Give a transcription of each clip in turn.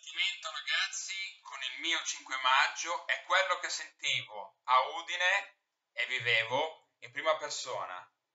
sentimento, ragazzi, con il mio 5 maggio è quello che sentivo a Udine e vivevo in prima persona.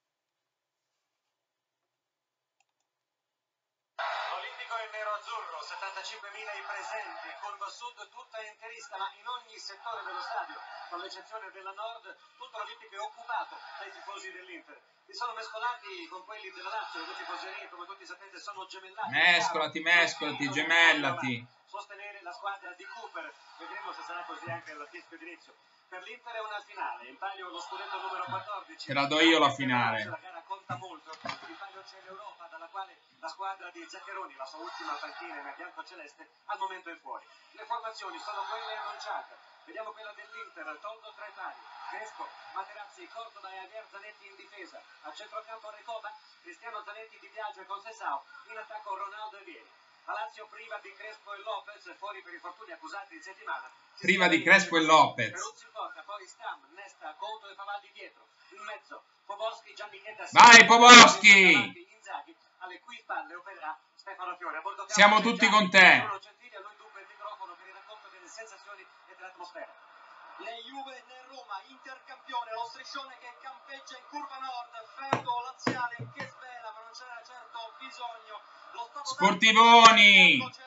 L'Olimpico è nero-azzurro, 75.000 i presenti, curva sud tutta interista, ma in ogni settore dello stadio, con l'eccezione della nord, tutto l'Olimpico è occupato dai tifosi dell'Inter. Si sono mescolati con quelli della Lazio, le due tifoserie, come tutti sapete, sono gemellati. Mescolati, gemellati. Sostenere la squadra di Cooper, vedremo se sarà così anche al fischio d'inizio. Per l'Inter è una finale, in palio lo scudetto numero 14. Te la do io la finale. La gara conta molto, in palio c'è l'Europa, dalla quale la squadra di Zaccheroni, la sua ultima panchina in bianco-celeste, al momento è fuori. Le formazioni sono quelle annunciate. Vediamo quella dell'Inter, Toldo tra i pali, Crespo, Materazzi, Cordoba e Javier Zanetti in difesa. A centrocampo Recoba, Cristiano Zanetti, Di Biagio e Conceição. In attacco Ronaldo e Vieri. La Lazio priva di Crespo e Lopez, fuori per infortuni accusati in settimana. Priva di Crespo e Lopez. Peruzzi porta, poi Stam, Nesta, Conto e Pavaldi dietro. In mezzo, Poboschi, Giannichetta. Vai Poboschi! Inzaghi, alle cui spalle opererà Stefano Fiore. Siamo tutti con te. Gentili, a lui dunque il microfono per il racconto delle sensazioni e dell'atmosfera. Né Juve né Roma, intercampione, lo striscione che campeggia in curva nord, feudo laziale che svela, ma non c'era certo bisogno. Sportivoni,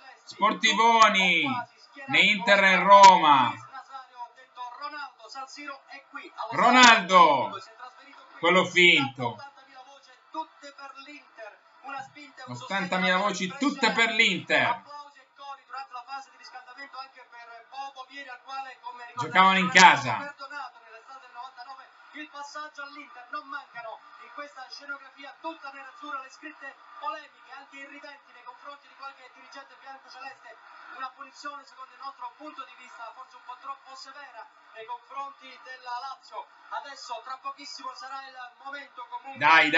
né Inter né Roma. Ronaldo, quello finto. 80.000 voci, tutte per l'Inter. Giocavano in casa. Il passaggio all'Inter, non mancano in questa scenografia tutta nerazzurra le scritte polemiche, anche irridenti nei confronti di qualche dirigente bianco-celeste, una punizione secondo il nostro punto di vista forse un po' troppo severa nei confronti della Lazio. Adesso tra pochissimo sarà il momento comunque.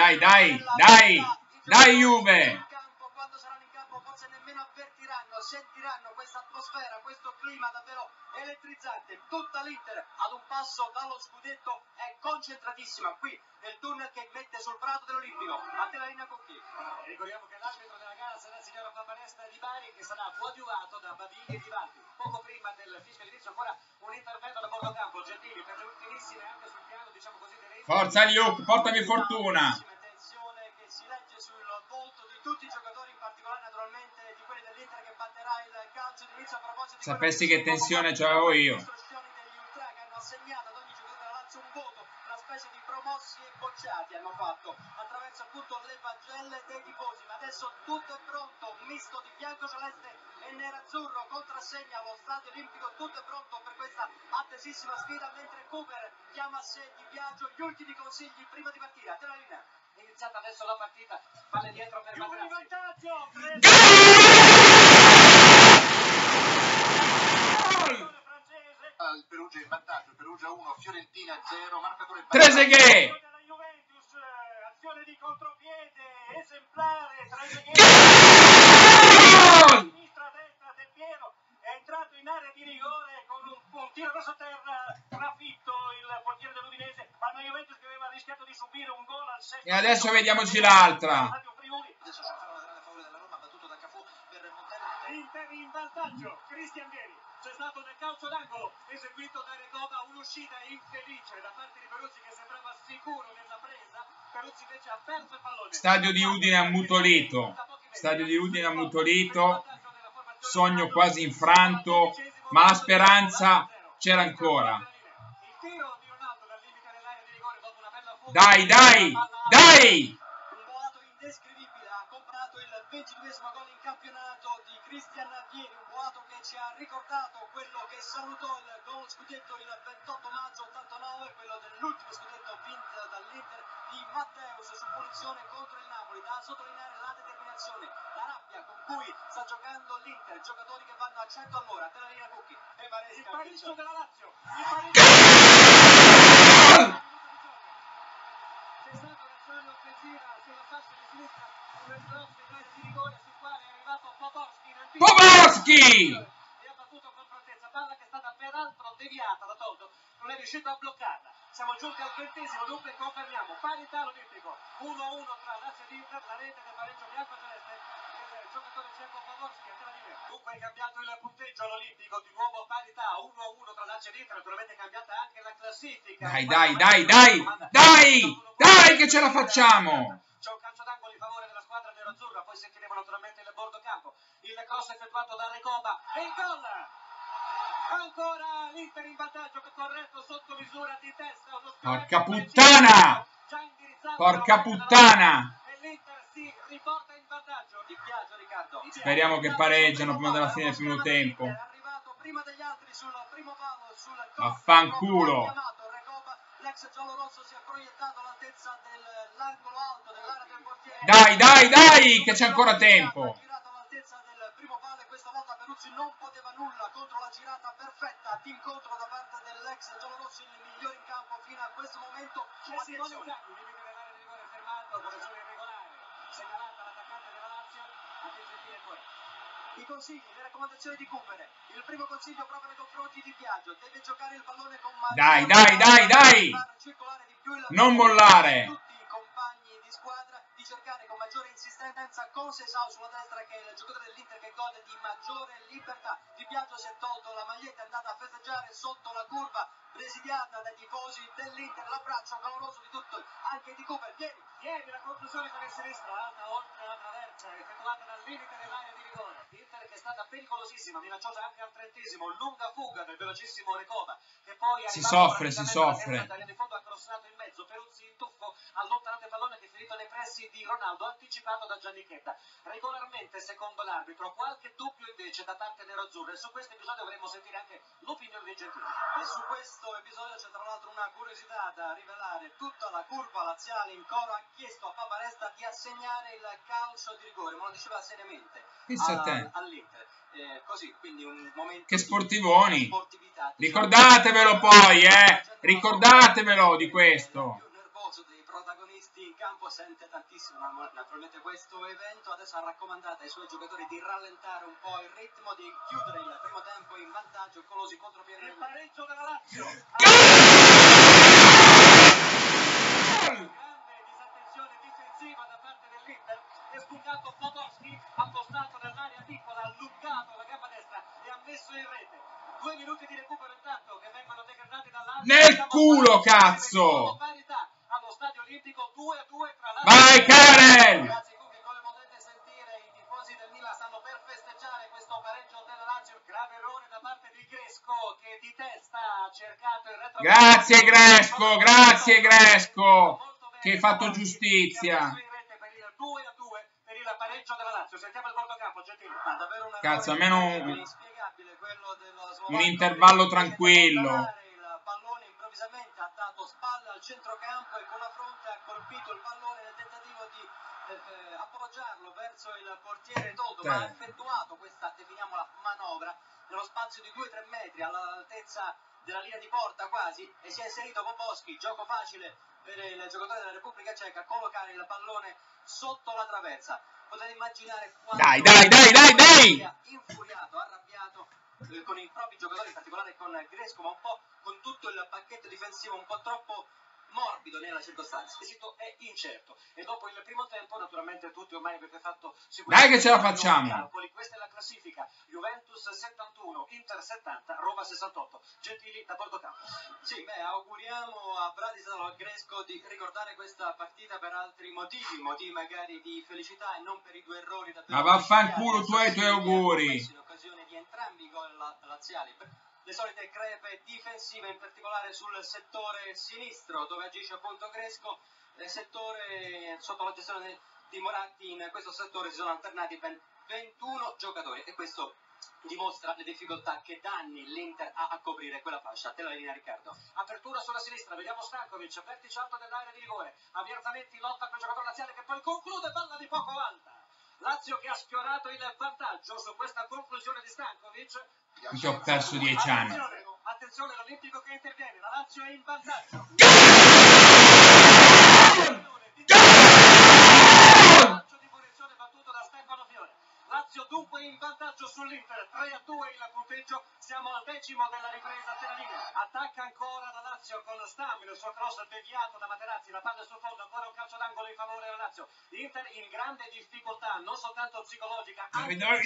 Dai Juve! Quando saranno in campo forse nemmeno avvertiranno, sentiranno questa atmosfera, questo clima davvero elettrizzante. Tutta l'Inter ad un passo dallo scudetto è concentratissima qui nel tunnel che mette sul prato dell'Olimpico. A te la linea Cocchi. Ricordiamo che l'arbitro della gara sarà il signor Papanesta di Bari, che sarà coadiuvato da Babini e Rivaldi. Poco prima del fischio d'inizio ancora un intervento da bordo campo. Gentili per le ultimissime anche sul piano, diciamo così, dei Forza Luke, portami fortuna. Tensione che si legge sul volto di tutti i giocatori, in particolare naturalmente di quelli dell'Inter che batterà il calcio d'inizio. A proposito di sapessi che tensione c'avevo io. Degli ultra che hanno assegnato ad ogni giocatore della Lazio un voto, una specie di promossi e bocciati hanno fatto attraverso appunto le pagelle dei tifosi. Ma adesso tutto è pronto, un misto di bianco-celeste e nerazzurro contrassegna lo stadio olimpico, tutto è pronto per questa attesissima sfida, mentre Cooper chiama a sé Di Biagio gli ultimi consigli prima di partire. A te la linea. È iniziata adesso la partita, palle dietro per Materazzi. Al Perugia in vantaggio, Perugia 1, Fiorentina 0, marcatore Trezeguet! Azione di contropiede esemplare, Trezeguet. Sinistra, destra, Del Piero è entrato in area di rigore con un tiro verso terra, trafitto il portiere dell'Udinese, ma la Juventus che aveva rischiato di subire un gol al sesto. E adesso vediamoci l'altra. Adesso c'è una grande favore della Roma, battuto da Cafù per montare l'Inter in vantaggio. Cristian Vieri, c'è stato nel calcio d'angolo eseguito da Recoba un'uscita infelice da parte di Peruzzi che sembrava sicuro nella presa. Peruzzi invece ha perso il pallone. Stadio di Udine ammutolito. Stadio di Udine ammutolito. Sogno quasi infranto, ma la speranza c'era ancora. Il tiro di Ronaldo dal limite dell'area di rigore dopo una bella fuga. Dai! Un boato indescrivibile, ha comprato il 22esimo gol in campionato di Cristian Vieri, un boato che ci ha ricordato quello che salutò il gol scudetto il 28 maggio 89, quello dell'ultimo scudetto vinto dall'Inter di Matteus su punizione contro il Napoli. Da sottolineare la determinazione, la rabbia con cui sta giocando l'Inter, giocatori che vanno a 100 all'ora. Te la linea Cucchi, il pareggio della Lazio, il pareggio. C'è stata un'azione offensiva sulla fascia di sinistra, un cross in area di rigore sul quale è arrivato Poboschi in anticipo. Poboschi! E ha battuto con prontezza, palla che è stata peraltro deviata da Toldo, non è riuscito a bloccarla. Siamo giunti al 20esimo, dunque confermiamo parità all'Olimpico, 1-1 tra Lazio ed Inter, la rete del pareggio bianco-celeste giocatore ceco Favorski, a te la linea. Dunque è cambiato il punteggio all'Olimpico, di nuovo parità 1-1 tra Lazio e Inter, naturalmente è cambiata anche la classifica. Dai che ce la facciamo! C'è un calcio d'angolo in favore della squadra nerazzurra, poi sentiremo naturalmente il bordo campo. Il cross effettuato da Recoba e il gol! Ancora l'Inter in vantaggio, corretto sotto misura di testa. Porca puttana! Porca puttana! E l'Inter si riporta in vantaggio. Di Piaggio, Riccardo. Speriamo che pareggiano prima della fine del primo tempo. È arrivato prima degli altri sul primo palo, sul Vaffanculo! L'ex giallorosso si è proiettato all'altezza dell'angolo alto dell'area del portiere. Dai, che c'è ancora tempo. Ha girato all'altezza del primo palo e questa volta Peruzzi non poteva nulla contro la girata perfetta d'incontro da parte dell'ex giallorosso, il migliore in campo fino a questo momento. Attenzione, il limite dell'area di rigore fermato, posizione irregolare, segnalata l'attaccante della Lazio, attenzione infine fuori. I consigli, le raccomandazioni di Cooper. Il primo consiglio proprio nei confronti di Piaggio: deve giocare il pallone con Dai! far circolare di più il Non mollare! tutti i compagni di squadra, di cercare con maggiore insistenza con Sesao sulla destra, che è il giocatore dell'Inter che gode di maggiore libertà. Di Piaggio si è tolto la maglietta, è andata a festeggiare sotto la curva presidiata dai tifosi dell'Inter. L'abbraccio caloroso di tutto, anche di Cooper. Ieri la conclusione per il sinistro, alta oltre la traversa, effettuata dal limite dell'area di rigore. Inter che è stata pericolosissima, minacciosa anche al 30°, lunga fuga del velocissimo Recoba, che poi Si soffre. di fondo ha crossato in mezzo. Peruzzi in tuffo, allontanato il pallone che è finito nei pressi di Ronaldo, anticipato da Giannichetta. Regolarmente, secondo l'arbitro, qualche dubbio invece da parte nerazzurra, e su questo episodio dovremmo sentire anche l'opinione di Gentili. E su questo episodio c'è tra l'altro una curiosità da rivelare: tutta la curva laziale in coro ha chiesto a Paparesta di assegnare il calcio di rigore, ma lo diceva seriamente all'Inter. Così, quindi un momento Che sportivoni! di sportività. Ricordatevelo poi, ricordatevelo di questo. Il più nervoso dei protagonisti in campo sente tantissimo naturalmente questo evento. Adesso ha raccomandato ai suoi giocatori di rallentare un po' il ritmo, di chiudere il primo tempo in vantaggio. Colosi contropiede. Il pareggio della Lazio. Grande disattenzione difensiva da parte dell'Inter. È spuntato Favorski, appostato nell'area piccola, allungato la gamba destra e ha messo in rete. 2 minuti di recupero intanto che vengono decretati dall'Alto. Nel culo, cazzo! Parità allo Stadio Olimpico, 2-2 tra Lazio. Vai, Karen! Ragazzi, qui come potete sentire, i tifosi del Milan stanno per festeggiare questo pareggio della Lazio. Grave errore da parte di Gresco, che di testa ha cercato il retro. Grazie Gresco, che hai fatto giustizia. Per il 2-2 per il pareggio della Lazio. Sentiamo il bortocampo, Gentili. Ma davvero una Cazzo, almeno inspiegabile quello dello slovacco. un intervallo tranquillo. Il pallone improvvisamente ha dato spalle al centrocampo e con la fronte ha colpito il pallone nel tentativo di appoggiarlo verso il portiere Toldo, ma ha effettuato questa, definiamola, manovra nello spazio di 2-3 metri all'altezza della linea di porta quasi, e si è inserito Boboschi. Gioco facile per il giocatore della Repubblica Ceca a collocare il pallone sotto la traversa. Potete immaginare quanto Dai! infuriato, arrabbiato con i propri giocatori, in particolare con Gresco, ma un po' con tutto il pacchetto difensivo un po' troppo morbido nella circostanza. L'esito è incerto e dopo il primo tempo naturalmente tutti ormai avete fatto Dai che ce la facciamo. Calcoli. Questa è la classifica: Juventus 71, Inter 70, Roma 68. Gentili da Bordocampo. Sì, auguriamo a Bratislava, a Gresco, di ricordare questa partita per altri motivi magari di felicità e non per i 2 errori davvero. Ma vaffanculo tu e i tuoi auguri. In occasione di entrambi i gol laziali. Le solite crepe difensive, in particolare sul settore sinistro dove agisce appunto Gresco, settore sotto la gestione di Moratti. In questo settore si sono alternati ben 21 giocatori e questo dimostra le difficoltà che da anni l'Inter ha a coprire quella fascia. A te la linea, Riccardo. Apertura sulla sinistra, vediamo Stankovic, vertice alto dell'area di rigore, Javier Zanetti lotta per il giocatore laziale che poi conclude, palla di poco alta. Lazio che ha sfiorato il vantaggio su questa conclusione di Stankovic. Che ho perso 10 anni. Attenzione l'Olimpico che interviene, la Lazio è in vantaggio. Calcio di punizione battuto da Stefano Fiore. Lazio dunque in vantaggio sull'Inter, 3-2 il punteggio, siamo al 10° della ripresa della linea. Attacca ancora la Lazio con Stamino, il suo cross deviato da Materazzi, la palla sul fondo, ancora un calcio d'angolo in favore della Lazio. L'Inter in grande difficoltà, non soltanto psicologica, anche Dai!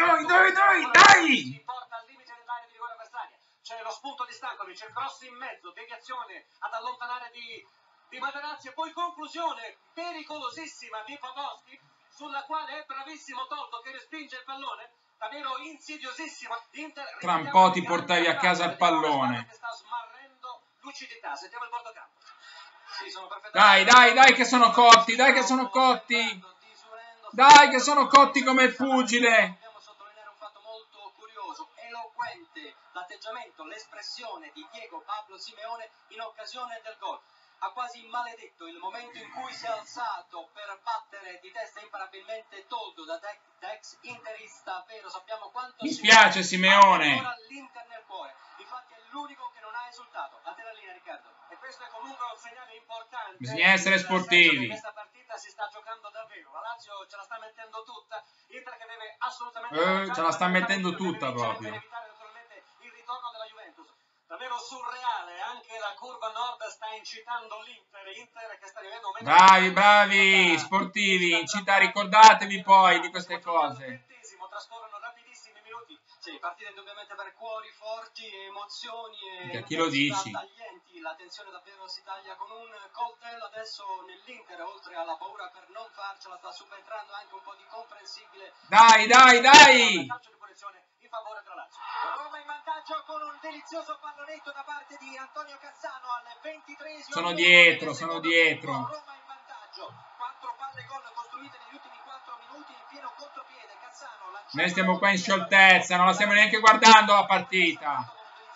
si porta al limite dell'area di rigore avversaria. C'è lo spunto di Stankovic, il cross in mezzo, deviazione ad allontanare di Materazzi e poi conclusione pericolosissima di Pavlovski, sulla quale è bravissimo Toldo che respinge il pallone, davvero insidiosissima. Tra un po' ti portavi a casa il pallone. Che sta smarrendo lucidità. Sentiamo il portocampo. Sì, sono Dai che sono cotti, dai che sono cotti. Dai che sono cotti come il pugile. Dobbiamo sottolineare un fatto molto curioso, eloquente, l'atteggiamento, l'espressione di Diego Pablo Simeone in occasione del gol. Ha quasi maledetto il momento in cui si è alzato per battere di testa imparabilmente Toldo da ex interista, vero? Sappiamo quanto Mi spiace Simeone. Ora l'Inter nel cuore. Infatti è l'unico che non ha esultato. A te la linea, Riccardo. E questo è comunque un segnale importante. Bisogna essere sportivi. Questa partita si sta giocando davvero. La Lazio ce la sta mettendo tutta. L'Inter che deve assolutamente ce la sta mettendo tutta proprio. per evitare naturalmente il ritorno della Juventus. Davvero surreale, anche la curva nord sta incitando l'Inter che sta vivendo un momento Bravi, sportivi, ricordatevi poi di queste cose. Trascorrono rapidissimi minuti. Sì, partita indubbiamente per cuori forti, emozioni e Chi lo dici? taglienti. La tensione davvero si taglia con un coltello. Adesso nell'Inter, oltre alla paura per non farcela, sta subentrando anche un po' di comprensibile. Dai! Calcio di punizione in favore della Lazio. Roma in vantaggio con un delizioso pallonetto da parte di Antonio Cassano al 23esimo. Sono dietro. Roma in vantaggio. 4 palle gol costruite negli ultimi 4 minuti in pieno contropiede. Cassano lanciato. Noi stiamo qua in scioltezza, non la stiamo neanche guardando la partita.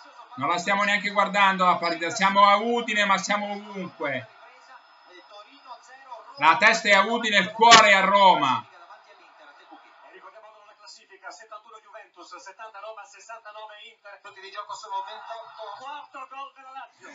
Siamo a Udine, ma siamo ovunque. La testa è a Udine, il cuore è a Roma. Ricordiamo la classifica: 71 Juventus, 70 Roma, 69 Inter. Tutti di gioco sono 28. 4 gol della Lazio.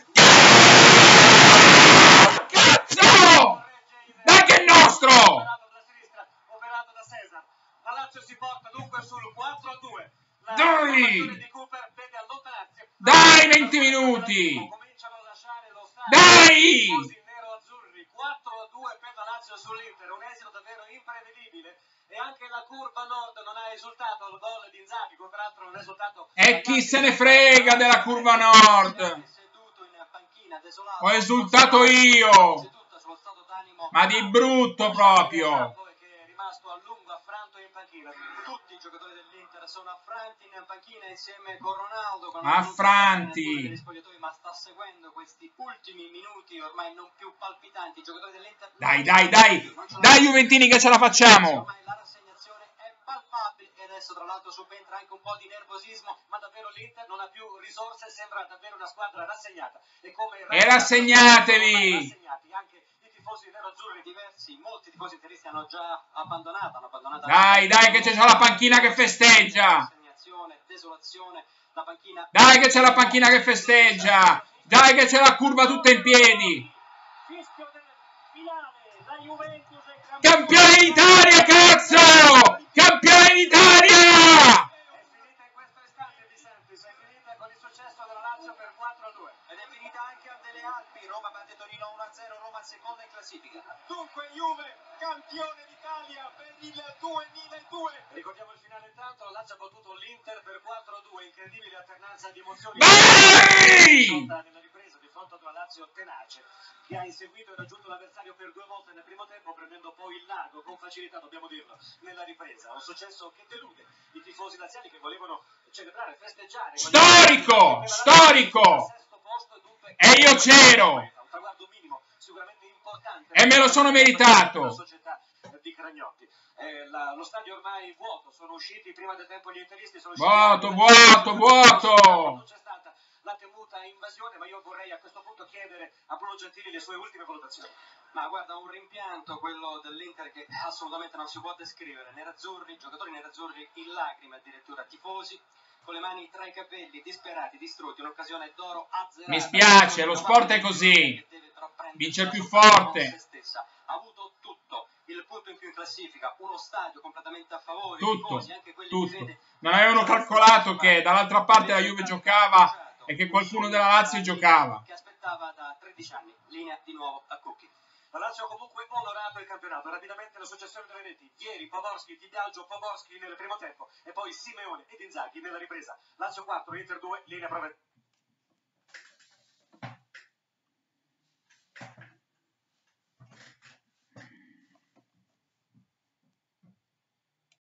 Cazzo! Dai che è nostro! Operato da Cesar. La Lazio si porta dunque sul 4-2. Dai! Di Cooper vede allontanarsi. Dai, 20 minuti! Cominciano a lasciare lo stadio. Dai! Nero-azzurri, 4-2 per la Lazio sull'Inter, un esito davvero imprevedibile. E anche la curva nord non ha esultato al gol di Inzaghi, peraltro un risultato. E chi se ne frega della curva nord? Ho esultato io! Ma di brutto proprio! Che è rimasto a lungo affranto in panchina. Tutti i giocatori dell'Inter sono affranti in panchina insieme con Ronaldo. Affranti! Ma sta seguendo questi ultimi minuti ormai non più palpitanti. I giocatori dell'Inter. Dai Juventini che ce la facciamo! Ormai la rassegnazione è palpabile e adesso tra l'altro subentra anche un po' di nervosismo, ma davvero l'Inter non ha più risorse, sembra davvero una squadra rassegnata. E rassegnatevi! Anche i tifosi nero-azzurri diversi, molti tifosi interisti hanno già abbandonato. Dai che c'è la panchina che festeggia! Rassegnazione, desolazione, la panchina. Dai che c'è la panchina che festeggia! Dai che c'è la curva tutta in piedi! Fischio del finale, la Juventus è Campione d'Italia, cazzo! Campione d'Italia! È finita in questo istante, Di Santis, è finita con il successo della Lazio per 4-2. Ed è finita anche a Delle Alpi. Roma batte Torino 1-0, Roma seconda in classifica. Dunque Juve, campione d'Italia per il 2002. Ricordiamo il finale intanto, la Lazio ha battuto l'Inter per 4-2, incredibile alternanza di emozioni. Vai! Nella ripresa di fronte ad una Lazio tenace, che ha inseguito e raggiunto l'avversario per 2 volte nel primo tempo, prendendo poi il largo con facilità, dobbiamo dirlo, nella ripresa. Un successo che delude i tifosi laziali che volevano celebrare, festeggiare. Storico! E io c'ero! Un traguardo minimo, sicuramente importante. E me lo sono meritato! La società di Cragnotti. Lo stadio ormai vuoto, sono usciti prima del tempo gli interisti. Vuoto! Non c'è stata la temuta invasione, ma io vorrei a questo punto chiedere a Bruno Gentili le sue ultime valutazioni. Ma guarda, un rimpianto quello dell'Inter che assolutamente non si può descrivere. Nerazzurri, giocatori nerazzurri in lacrime, addirittura tifosi, con le mani tra i capelli, disperati, distrutti, un'occasione d'oro azzerata. Mi spiace, lo sport è così. Vince il più forte. Ha avuto tutto, il punto in più in classifica, uno stadio completamente a favore, Tutto, tifosi, anche quelli tutto. di fede. Non avevano calcolato che dall'altra parte la Juve giocava e che qualcuno della Lazio giocava. Che aspettava da 13 anni, linea di nuovo a Cucchi. La Lazio ha comunque onorato il campionato, rapidamente la successione delle reti, Vieri, Pavorsky, Di Biagio, Pavorsky nel primo tempo e poi Simeone ed Inzaghi nella ripresa. Lazio 4, Inter 2, linea prova.